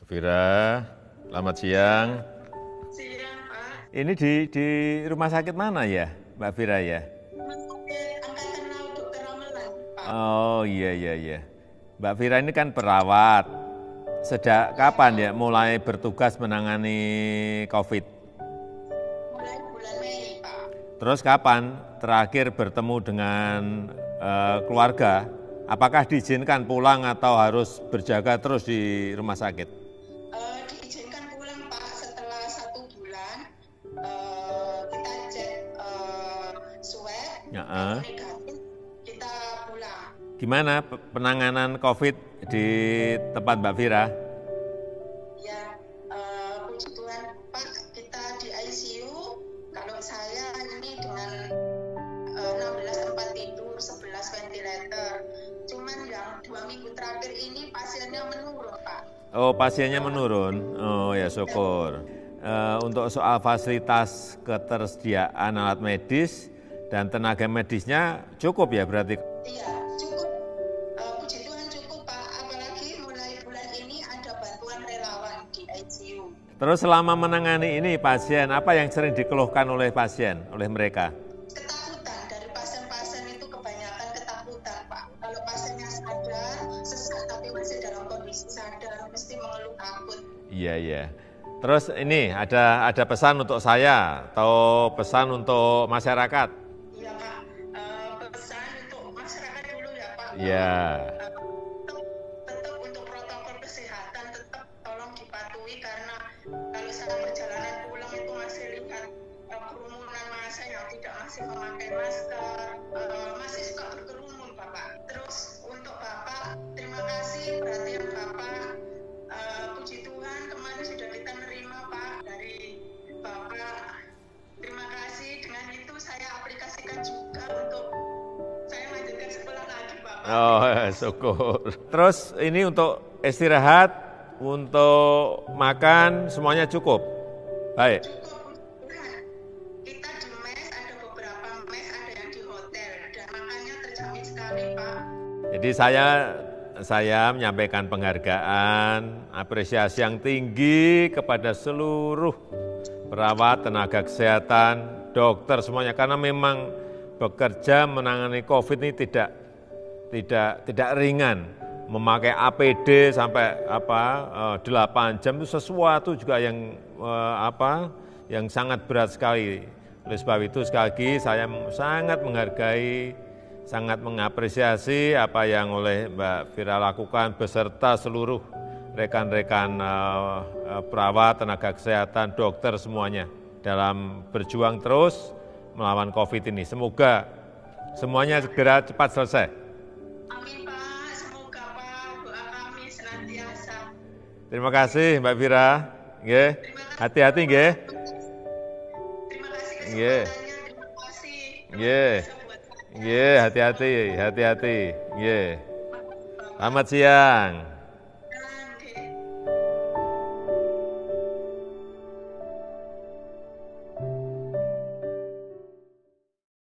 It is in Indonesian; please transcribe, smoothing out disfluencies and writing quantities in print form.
Vira, selamat siang. Siang, Pak. Ini di rumah sakit mana ya, Mbak Vira ya? Rumah Sakit Angkatan Laut Dr. Ramelan, Pak. Oh iya iya iya. Mbak Vira ini kan perawat. Sejak kapan ya mulai bertugas menangani COVID? Mulai bulan Mei, Pak. Terus kapan terakhir bertemu dengan keluarga? Apakah diizinkan pulang atau harus berjaga terus di rumah sakit? Diizinkan pulang, Pak, setelah 1 bulan. Kita cek swab, Ya, kalau negatif kita pulang. Gimana penanganan COVID di tempat Mbak Vira? Ya, puji Tuhan, Pak, kita di ICU. Kalau saya ini dengan 16 tempat tidur, 11 ventilator. Cuman yang 2 minggu terakhir ini pasiennya menurun, Pak. Oh, pasiennya menurun. Oh ya syukur. Untuk soal fasilitas ketersediaan alat medis dan tenaga medisnya cukup ya berarti. Iya, cukup. Puji Tuhan cukup, Pak. Apalagi mulai bulan ini ada bantuan relawan di ICU. Terus selama menangani ini pasien, apa yang sering dikeluhkan oleh pasien, oleh mereka? Ketakutan dari pasien-pasien itu kebanyakan ketakutan, Pak. Kalau pasiennya sadar, sesak tapi masih dalam kondisi sadar, mesti mengeluh takut. Iya iya. Terus ini ada pesan untuk saya atau pesan untuk masyarakat? Iya, Pak. Pesan untuk masyarakat dulu ya, Pak. Iya. Tetap untuk protokol kesehatan tetap tolong dipatuhi, karena kalau saya perjalanan pulang itu masih lihat kerumunan massa yang masih memakai masker, masih suka berkerumun, Bapak. Terus untuk Bapak, terima kasih perhatian Bapak. Puji Tuhan kemarin sudah kita nerima, Pak, dari Bapak. Terima kasih. Dengan itu saya aplikasikan juga untuk saya lanjutkan sekolah lagi, Bapak. Oh, syukur. Terus ini untuk istirahat, untuk makan semuanya cukup. Baik. Cukup, Tuhan. Kita di mes, ada beberapa mes, ada yang di hotel, dan makannya terjamin sekali, Pak. Jadi saya menyampaikan penghargaan, apresiasi yang tinggi kepada seluruh perawat, tenaga kesehatan, dokter semuanya, karena memang bekerja menangani COVID ini tidak ringan. Memakai APD sampai 8 jam itu sesuatu juga yang sangat berat sekali. Oleh sebab itu sekali lagi saya sangat menghargai, sangat mengapresiasi apa yang oleh Mbak Vira lakukan beserta seluruh rekan-rekan perawat, tenaga kesehatan, dokter semuanya dalam berjuang terus melawan COVID ini. Semoga semuanya segera cepat selesai. Amin, Pak. Semoga, Pak, doa kami senantiasa. Terima kasih Mbak Vira. Nggih. Hati-hati nggih. Terima kasih Nggih. kesempatannya. Terima kasih. Nggih. Bisa buat saya. Nggih, hati-hati, hati-hati. Nggih. Selamat siang.